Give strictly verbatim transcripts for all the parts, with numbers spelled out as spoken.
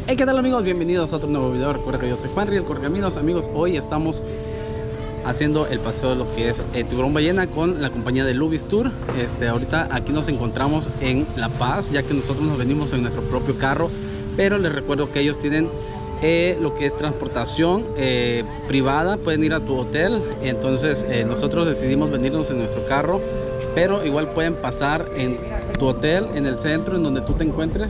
Hey, ¿qué tal amigos? Bienvenidos a otro nuevo video. Recuerda que yo soy Juanri, el Correcaminos. Amigos, hoy estamos haciendo el paseo de lo que es eh, Tiburón Ballena con la compañía de Lubis Tour. Este, ahorita aquí nos encontramos en La Paz, ya que nosotros nos venimos en nuestro propio carro, pero les recuerdo que ellos tienen eh, lo que es transportación eh, privada. Pueden ir a tu hotel. Entonces eh, nosotros decidimos venirnos en nuestro carro, pero igual pueden pasar en tu hotel, en el centro, en donde tú te encuentres.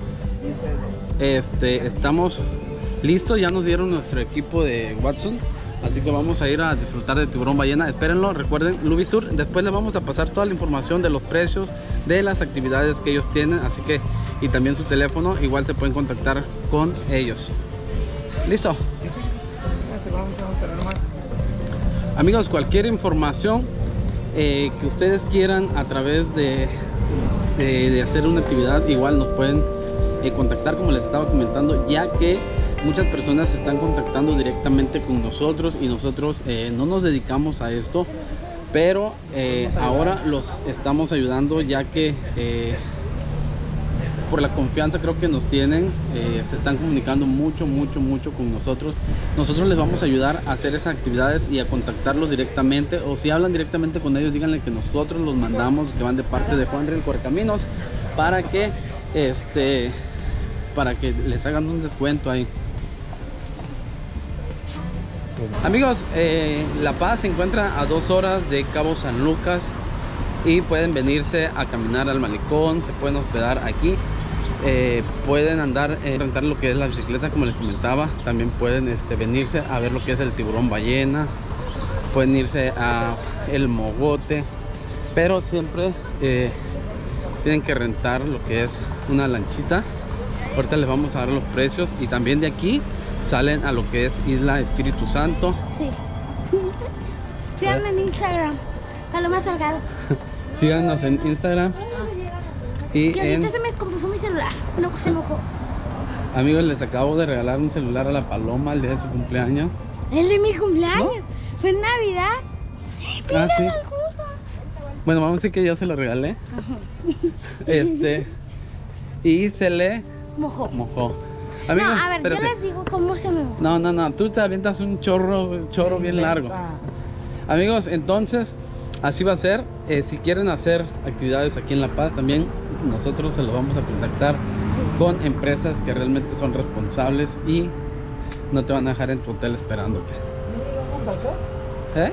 Este, estamos listos, ya nos dieron nuestro equipo de Watson, así que vamos a ir a disfrutar de Tiburón Ballena. Espérenlo, recuerden, Lubis Tour. Después les vamos a pasar toda la información de los precios, de las actividades que ellos tienen, así que, y también su teléfono, igual se pueden contactar con ellos. ¿Listo? Amigos, cualquier información eh, que ustedes quieran a través de, de, de hacer una actividad, igual nos pueden Eh, contactar, como les estaba comentando, ya que muchas personas se están contactando directamente con nosotros y nosotros eh, no nos dedicamos a esto, pero eh, ahora los estamos ayudando, ya que eh, por la confianza creo que nos tienen, eh, se están comunicando mucho mucho mucho con nosotros. Nosotros les vamos a ayudar a hacer esas actividades y a contactarlos directamente, o si hablan directamente con ellos, díganle que nosotros los mandamos, que van de parte de Juanri, el Correcaminos, para que este para que les hagan un descuento ahí. Amigos, eh, La Paz se encuentra a dos horas de Cabo San Lucas y pueden venirse a caminar al malecón, se pueden hospedar aquí, eh, pueden andar, eh, rentar lo que es la bicicleta, como les comentaba. También pueden este, venirse a ver lo que es el Tiburón Ballena, pueden irse a el Mogote, pero siempre eh, tienen que rentar lo que es una lanchita. Ahorita les vamos a dar los precios, y también de aquí salen a lo que es Isla Espíritu Santo. Sí. Síganme en Instagram, Paloma Salgado. Síganos en Instagram. Y que ahorita en... se me descompuso mi celular, no, se enojó. Amigos, les acabo de regalar un celular a la Paloma el día de su cumpleaños. ¿El de mi cumpleaños? ¿No? ¿Fue en Navidad? Mira, Ah, sí. algunos. Bueno, vamos a decir que yo se lo regalé. Este y se le mojó. mojó. Amigos, no, a ver, espérate. yo les digo cómo se me mojó. No, no, no, tú te avientas un chorro, chorro bien largo. Amigos, entonces así va a ser. Eh, si quieren hacer actividades aquí en La Paz, también nosotros se los vamos a contactar, sí, con empresas que realmente son responsables y no te van a dejar en tu hotel esperándote. ¿Eh?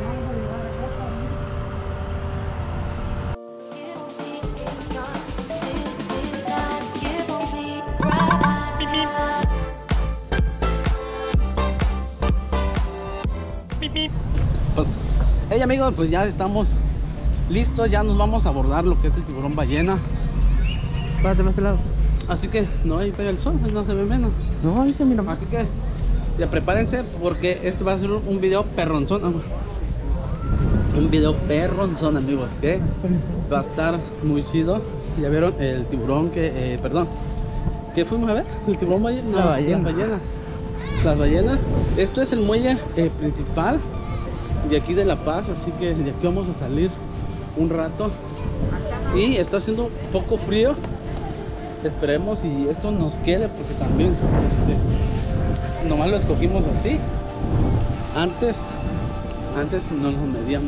Hey amigos, pues ya estamos listos, ya nos vamos a abordar lo que es el Tiburón Ballena. Párate más este lado. Así que no, ahí pega el sol, no se ve menos. No, ahí se mira. Así que ya prepárense, porque este va a ser un video perronzón. Un video perronzón, amigos, que va a estar muy chido. Ya vieron el tiburón que, eh, perdón, ¿qué fuimos a ver? El tiburón ballena. No, la ballena. Las ballenas. Las ballenas. Esto es el muelle eh, principal de aquí de La Paz, así que de aquí vamos a salir un rato. Y está haciendo un poco frío. Esperemos y esto nos quede, porque también este, nomás lo escogimos así. Antes, antes no nos medíamos.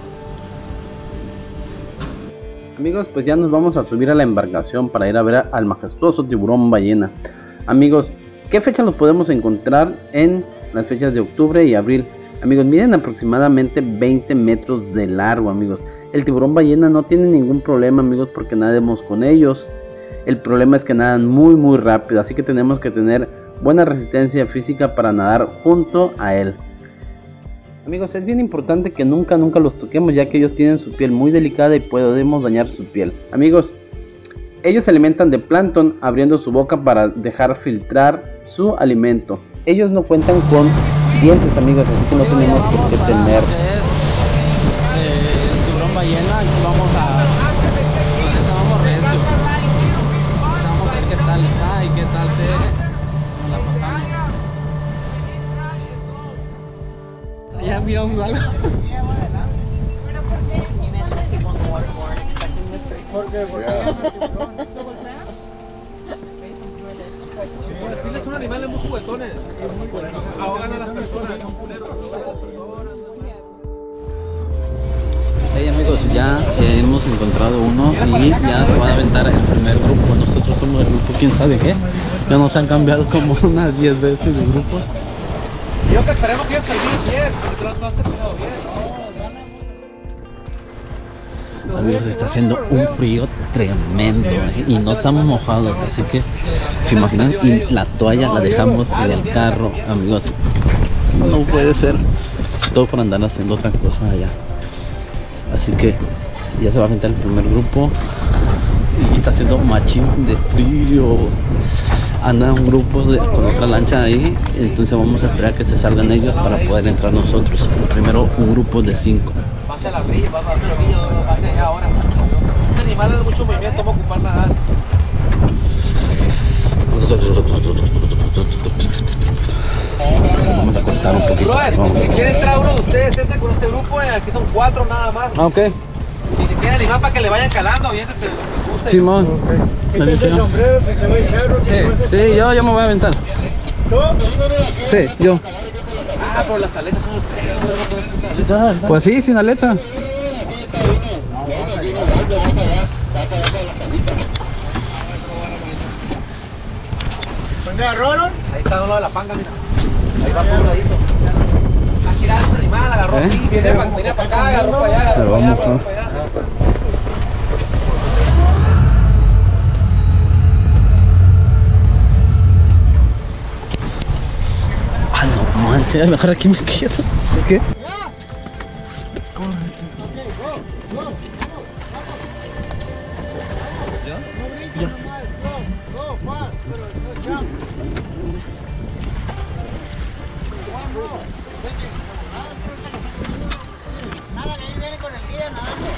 Amigos, pues ya nos vamos a subir a la embarcación para ir a ver al majestuoso Tiburón Ballena. Amigos, ¿qué fecha los podemos encontrar? En las fechas de octubre y abril. Amigos, miden aproximadamente veinte metros de largo, amigos. El Tiburón Ballena no tiene ningún problema, amigos, porque nademos con ellos. El problema es que nadan muy muy rápido, así que tenemos que tener buena resistencia física para nadar junto a él. Amigos, es bien importante que nunca nunca los toquemos, ya que ellos tienen su piel muy delicada y podemos dañar su piel. Amigos, ellos se alimentan de plancton, abriendo su boca para dejar filtrar su alimento. Ellos no cuentan con dientes, amigos, así que no tenemos por qué temer. Eh, el tiburón ballena, aquí vamos a... Ahorita vamos recio. Vamos a ver qué tal está y qué tal se la pasamos. Ya miramos algo. ¿Por qué? ¿Por qué? Los reptiles son animales muy juguetones. Ahogan a las personas, son culeros. Hey amigos, ya eh, hemos encontrado uno y ya se van a aventar el primer grupo. Nosotros somos el grupo, quién sabe qué. Ya nos han cambiado como unas diez veces de grupo. Yo que esperemos que ellos terminen bien, porque no has terminado bien. Amigos, está haciendo un frío tremendo eh, y no estamos mojados, así que se imaginan, y la toalla la dejamos en el carro, amigos. No puede ser todo por andar haciendo otra cosa allá. Así que ya se va a aventar el primer grupo y está haciendo machín de frío. Anda un grupo de, con otra lancha ahí, entonces vamos a esperar que se salgan ellos para poder entrar nosotros. Primero un grupo de cinco. Pase a la orilla, pase a la orilla, pase allá ahora. Un animal de mucho movimiento, vamos a ocupar nadar. Vamos a cortar un poquito. Bro, si quiere entrar uno de ustedes, entre con este grupo, eh, aquí son cuatro nada más. Ah, ok. Y si quiere animar para que le vayan calando, aviéntese. Simón. Este es el sombrero que te va a echar. Sí, sí, yo, yo me voy a aventar. ¿Tú? Sí, yo. Ah, pero las aletas son los pedos. Pues sí, sin aleta. ¿Dónde agarraron? Ahí está uno de la panga, mira. Ahí va por un ladito. Va a girar ese animal, agarró ¿Eh? así, viene para acá, agarró para allá, agarró Pero para allá, vamos, agarró ¿no? para allá. Ah, no manches, mejor aquí me quedo. ¿Qué? Ya. Go, go, fast, pero no jump. One more. Nada, ahí viene con el guía nadando.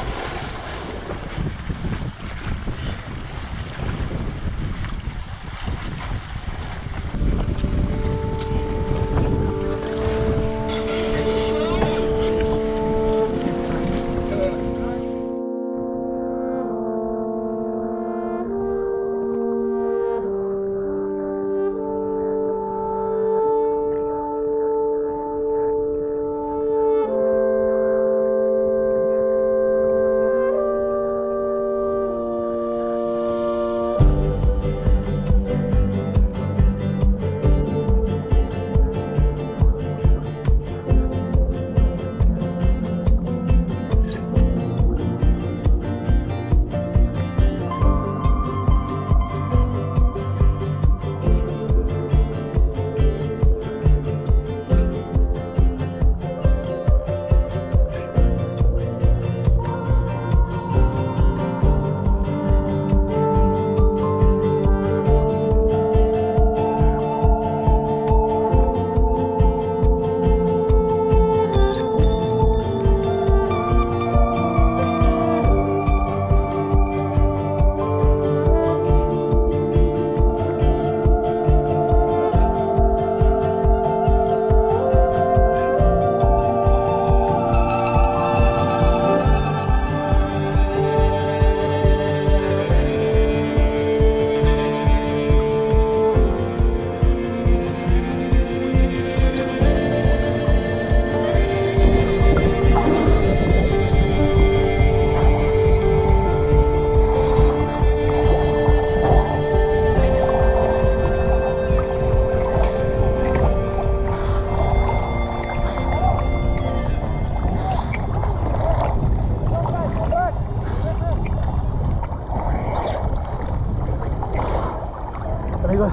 Amigos,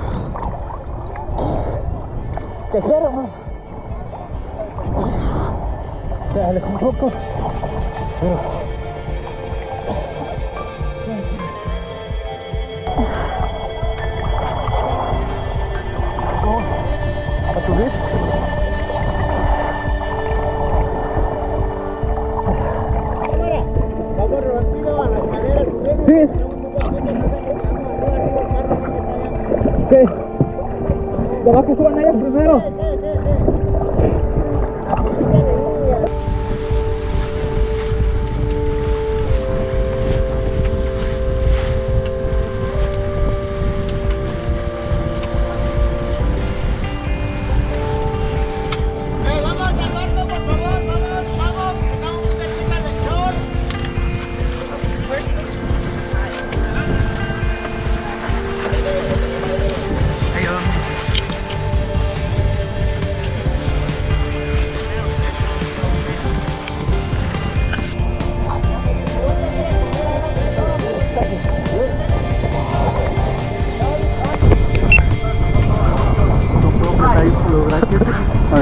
¿qué quiero, man? Se alejó un poco, pero... ¿Cómo? ¿A subir? Vamos rápido a la escalera. Sí. ¿Qué? ¿Lo vas que suban ellos primero?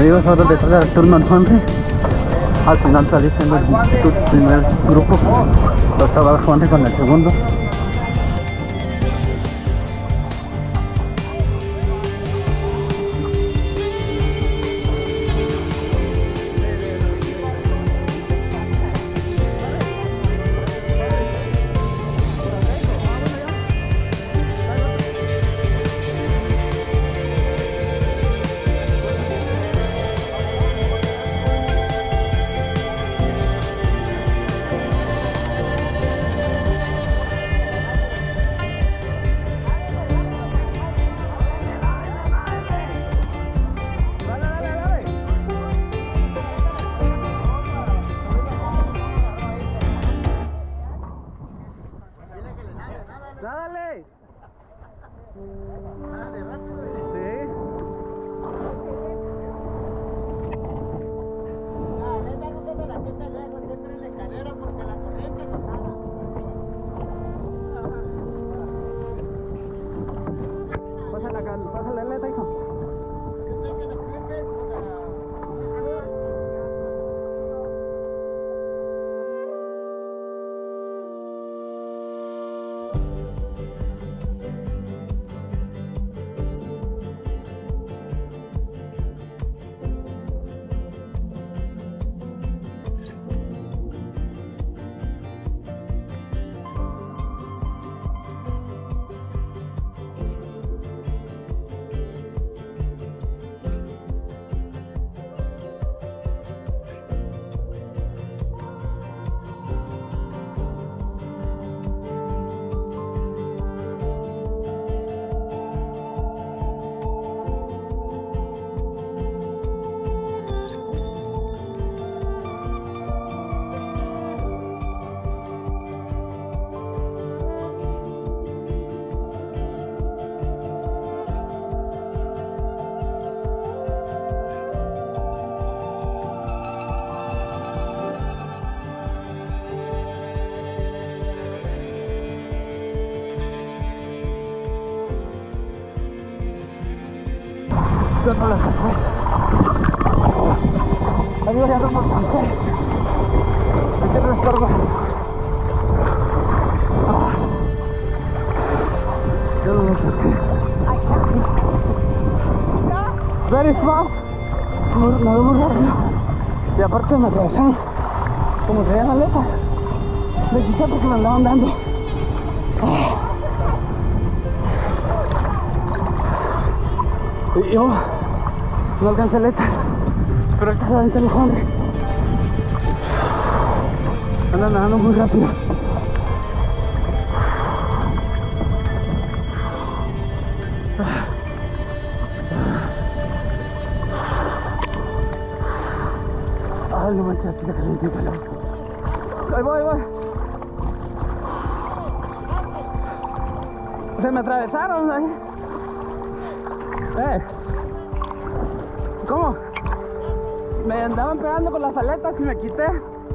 digo, ahora detrás del turno once. Al final salí siendo el primer grupo. Lo estaba jugando con el segundo. ¡Dale! Pásale acá, pásale la aleta, hijo. Yo no lo alcancé. Ayuda, ya no me alcancé. Me quedo de estorbo. Yo no lo alcancé. Very fast. Me veo muy rápido. Y aparte me atravesaron. Como se veían aletas. Me quité porque me andaban dando. Y yo no alcancé aleta, pero ahorita se va a entrar el hombre. Andan nadando muy rápido. Ay, no manches, aquí está calientito el agua. Ahí voy, ahí voy. Se me atravesaron ahí. Eh. ¿Cómo? Me andaban pegando con las aletas y me quité.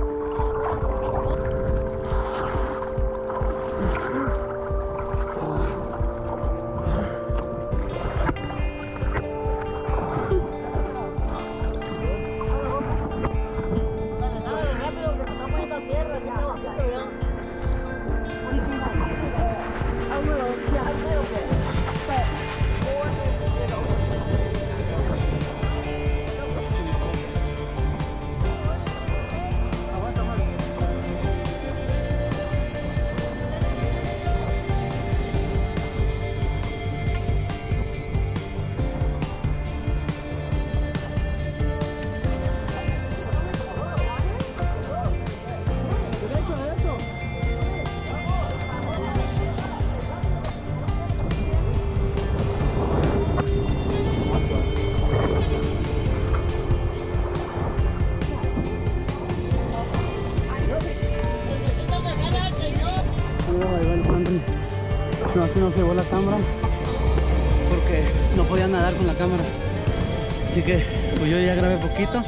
No, aquí no se llevó la cámara porque no podía nadar con la cámara, así que pues yo ya grabé poquito.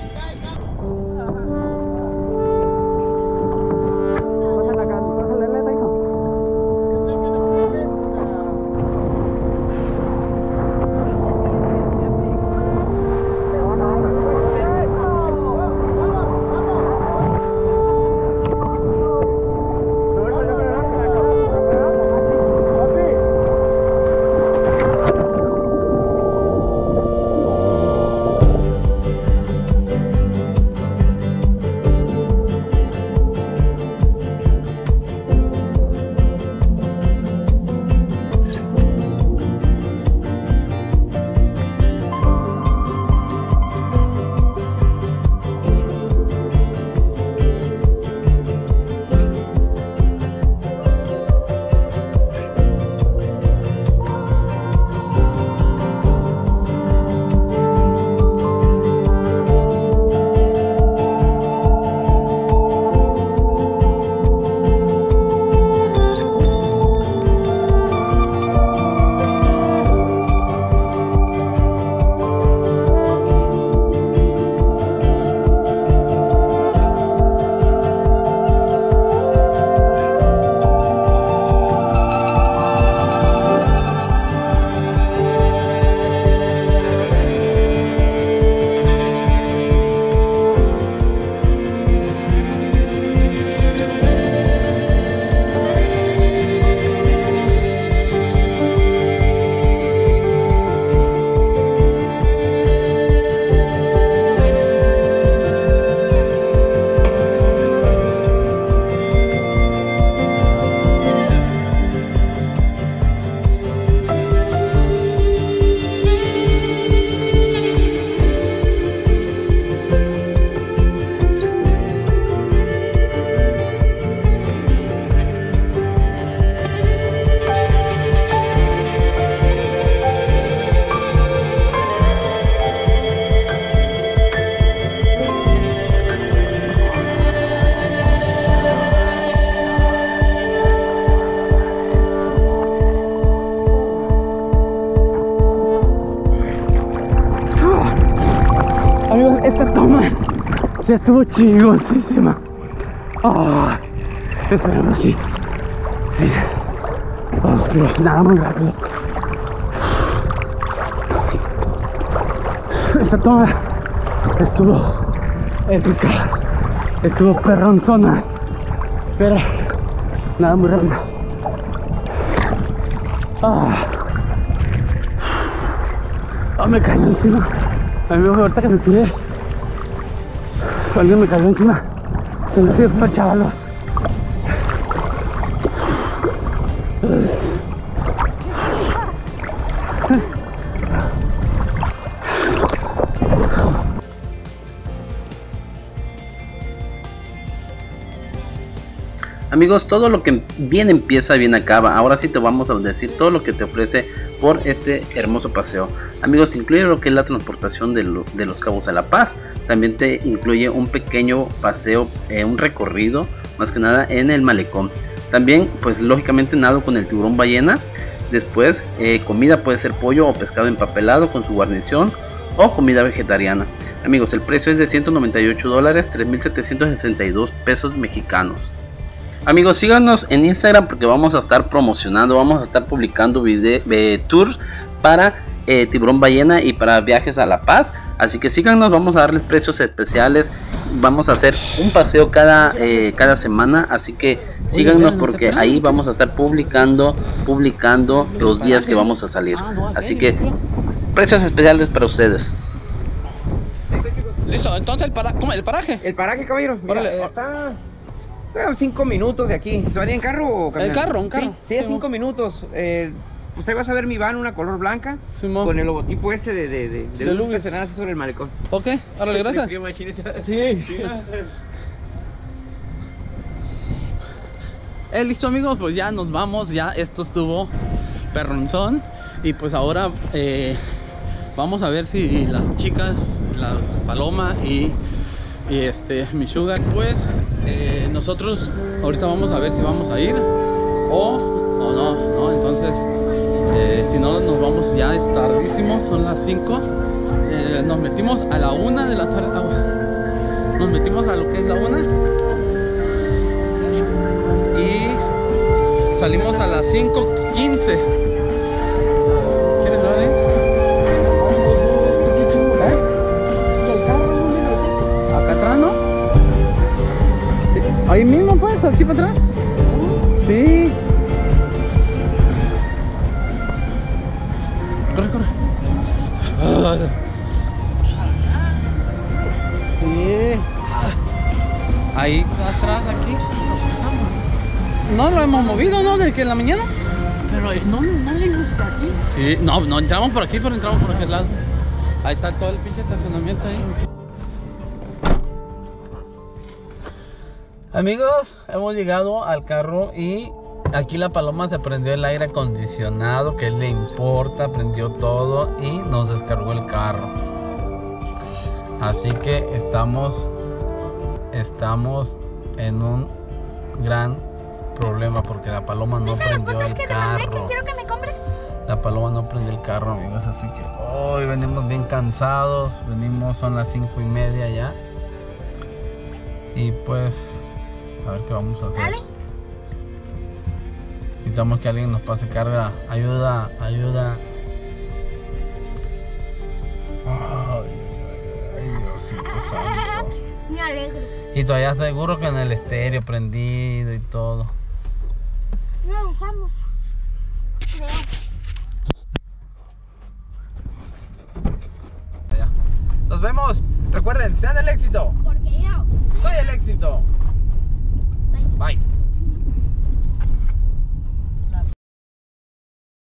Pásale acá, pásale la aleta, hijo. Sí, estuvo chingoncísima. Ay, esperemos, sí. Sí. Oh, pero nada muy rápido. Esta toma estuvo épica. Estuvo perronzona. Pero nada muy rápido. Ah. Oh, me cayó encima. A mí me ahorita que me tiré. Alguien me cayó encima. Se me hizo fue, chavalos. Amigos, todo lo que bien empieza, bien acaba. Ahora sí te vamos a decir todo lo que te ofrece por este hermoso paseo. Amigos, te incluye lo que es la transportación de, lo, de Los Cabos a La Paz. También te incluye un pequeño paseo, eh, un recorrido, más que nada en el malecón. También, pues lógicamente nado con el tiburón ballena. Después, eh, comida puede ser pollo o pescado empapelado con su guarnición o comida vegetariana. Amigos, el precio es de ciento noventa y ocho dólares, tres mil setecientos sesenta y dos pesos mexicanos. Amigos, síganos en Instagram porque vamos a estar promocionando, vamos a estar publicando video, eh, tours para eh, tiburón ballena y para viajes a La Paz. Así que síganos, vamos a darles precios especiales, vamos a hacer un paseo cada, eh, cada semana. Así que síganos porque ahí vamos a estar publicando, publicando los días que vamos a salir. Así que precios especiales para ustedes. Listo, entonces el, para, ¿cómo, el paraje. El paraje, caballero. Mira, Órale. está a cinco minutos de aquí. ¿Se varía en carro o camión? ¿En carro? ¿En carro? Sí, sí, a Sí, cinco mo. minutos. Eh, usted va a ver mi van, una color blanca, Sí, mo. con el logotipo este de, de, de, de, De luz Lubis. que se nada así sobre el malecón. Ok, órale, gracias. Sí. Eh, listo, amigos, pues ya nos vamos. Ya esto estuvo perronzón. Y pues ahora eh, vamos a ver si las chicas, la Paloma y, y este mi sugar, pues eh, nosotros ahorita vamos a ver si vamos a ir o, o no, no. Entonces eh, si no nos vamos, ya es tardísimo, son las cinco. Eh, nos metimos a la una de la tarde. Ah, bueno. Nos metimos a lo que es la una y salimos a las cinco quince. ¿Quieres ver, eh? Acá atrás, ¿no? Ahí mismo, pues, aquí para atrás. Sí. Corre, corre. Sí. Ahí atrás, aquí. No lo hemos movido, ¿no? Desde que en la mañana. Pero no, no le gusta aquí. Sí, no, no entramos por aquí, pero entramos por aquel lado. Ahí está todo el pinche estacionamiento ahí. Amigos, hemos llegado al carro y aquí la Paloma se prendió el aire acondicionado, que le importa, prendió todo y nos descargó el carro. Así que estamos, estamos en un gran problema porque la Paloma no ¿Viste las prendió fotos el que te mandé que carro. quiero que me compres? La Paloma no prende el carro, amigos, así que hoy venimos bien cansados. Venimos, son las cinco y media ya. Y pues, a ver qué vamos a hacer. Dale. Necesitamos que alguien nos pase carga. Ayuda, ayuda. Ay, ay, ay, Diosito santo. Me alegro. Y todavía seguro que en el estéreo prendido y todo. No usamos. Allá. Nos vemos. Recuerden, sean el éxito. Porque yo Soy el éxito.